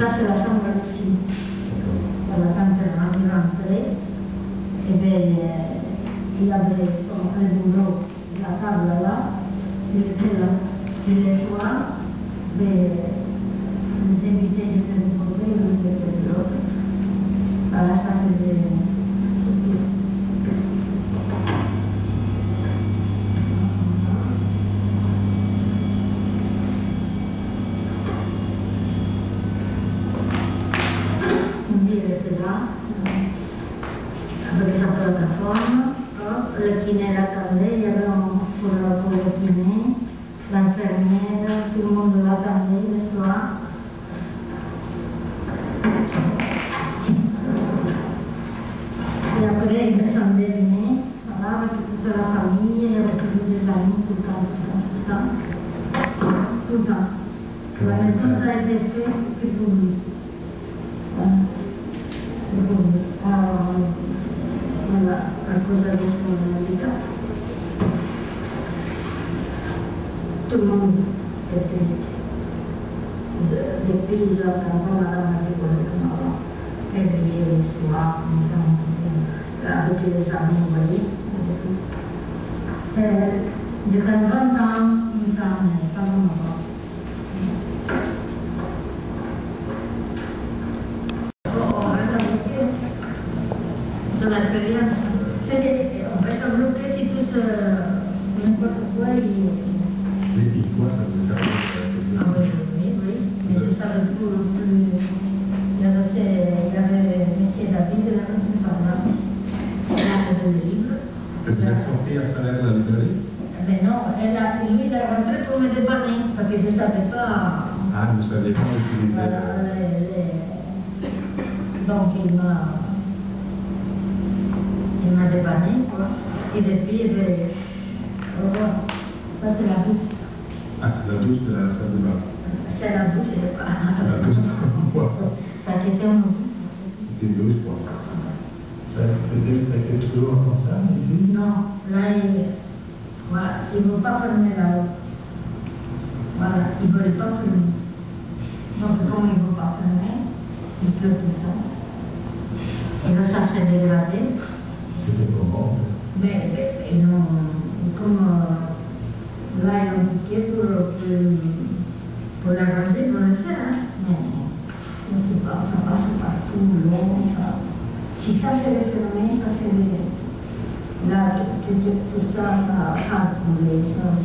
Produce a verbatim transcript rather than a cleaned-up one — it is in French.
ça, c'est la chambre ici. Voilà, quand on est rentré, et bien, il y avait son un boulot, la table là, il était là. Et les soirs, les invités de un côté, les invités de l'autre, à la table de avec sa plateforme, le kiné l'attendait, il y avait un pour, pour le kiné, l'infirmière, tout le monde l'attendait le soir. Et après, il descendait venir, voilà, avec toute la famille, avec tous les amis, tout le temps, tout le temps, tout le temps. Tout le temps. Voilà, tout ça a été fait que pour lui. Voilà. Alors, voilà, à cause de son handicap. Tout le monde était depuis quand on a avec le réveillé les soirs, comme ça, avec les amis, vous voyez. De temps en temps, nous sommes pas vraiment. L'expérience, on peut se bloquer si tout se... n'importe quoi, il... Et quoi, ça vous a fait? Ah oui, oui, oui, mais je savais plus, plus... Il y avait M. David, il avait une parole, il avait le livre. Vous êtes sorti à travers la librairie? Mais non, elle a, lui, il est rentré pour me dépanner, parce que je ne savais pas... Ah, vous ne savez pas utiliser... Voilà, les, les... Donc il m'a... Il m'a dépanné, quoi. Et depuis, ben, au revoir. Ça, c'est la bouche. Ah, c'est la douche de la salle de bain. C'est la bouche, c'est pas... C'est la douche de la bain. Ça c'était un... C'était une douche, quoi. C'était toujours comme ça, ici? Non, là, il... Voilà, il ne veut pas fermer là-haut. Voilà, il ne veut pas fermer. Donc, comme il ne veut pas fermer, il pleut tout le temps. Et là, ça s'est dégradé. C'était comment? Mais, mais, mais non, comme euh, là, ils ont piqué pour, pour, pour l'arranger, pour le faire, hein. Mais je ne sais pas, ça passe partout, l'eau, ça. Si ça c'est le phénomène, ça c'est le... Là, tout, tout, tout ça, ça a coulé, ça,